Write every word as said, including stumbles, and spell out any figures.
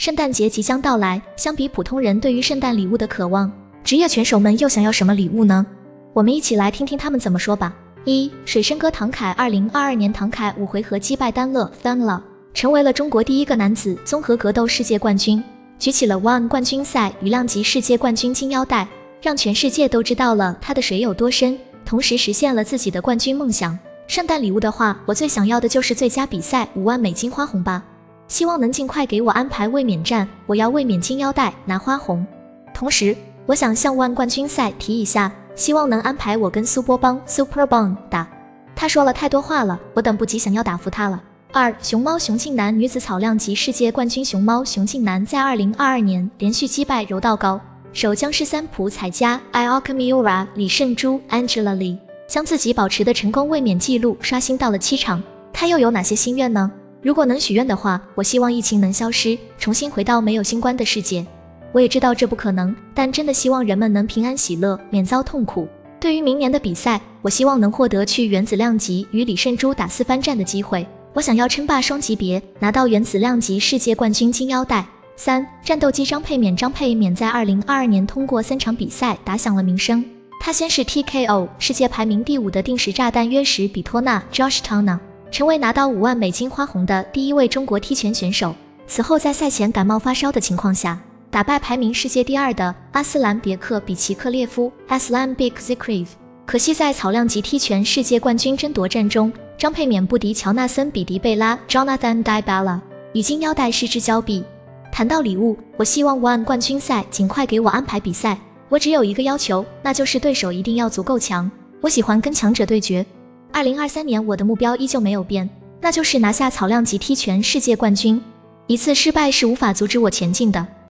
圣诞节即将到来，相比普通人对于圣诞礼物的渴望，职业拳手们又想要什么礼物呢？我们一起来听听他们怎么说吧。一、水深哥唐凯二零二二年唐凯五回合击败丹乐 Thanla， 成为了中国第一个男子综合格斗世界冠军，举起了 ONE 冠军赛羽量级世界冠军金腰带，让全世界都知道了他的水有多深，同时实现了自己的冠军梦想。圣诞礼物的话，我最想要的就是最佳比赛五万美金花红吧，希望能尽快给我安排卫冕战，我要卫冕金腰带拿花红。同时我想向ONE冠军赛提一下，希望能安排我跟苏波邦 Super Bang 打。他说了太多话了，我等不及想要打服他了。二、熊猫熊庆男女子草量级世界冠军熊猫熊庆男在二零二二年连续击败柔道高手僵尸三浦彩加 Ioka Miura 李胜珠 Angela Lee， 将自己保持的成功卫冕纪录刷新到了七场。他又有哪些心愿呢？如果能许愿的话，我希望疫情能消失，重新回到没有新冠的世界。我也知道这不可能，但真的希望人们能平安喜乐，免遭痛苦。对于明年的比赛，我希望能获得去原子量级与李胜珠打四番战的机会。我想要称霸双级别，拿到原子量级世界冠军金腰带。三、战斗机张佩冕张佩冕在二零二二年通过三场比赛打响了名声。他先是 T K O 世界排名第五的定时炸弹约什比托纳 Josh Tana， 成为拿到五万美金花红的第一位中国踢拳选手。此后在赛前感冒发烧的情况下，打败排名世界第二的阿斯兰别克比奇克列夫 Aslan Bek Zikriv。 可惜在草量级踢拳世界冠军争夺战中，张佩冕不敌乔纳森比迪贝拉 Jonathan Dybala， 与金腰带失之交臂。谈到礼物，我希望ONE冠军赛尽快给我安排比赛。我只有一个要求，那就是对手一定要足够强，我喜欢跟强者对决。二零二三年我的目标依旧没有变，那就是拿下草量级踢拳世界冠军。一次失败是无法阻止我前进的。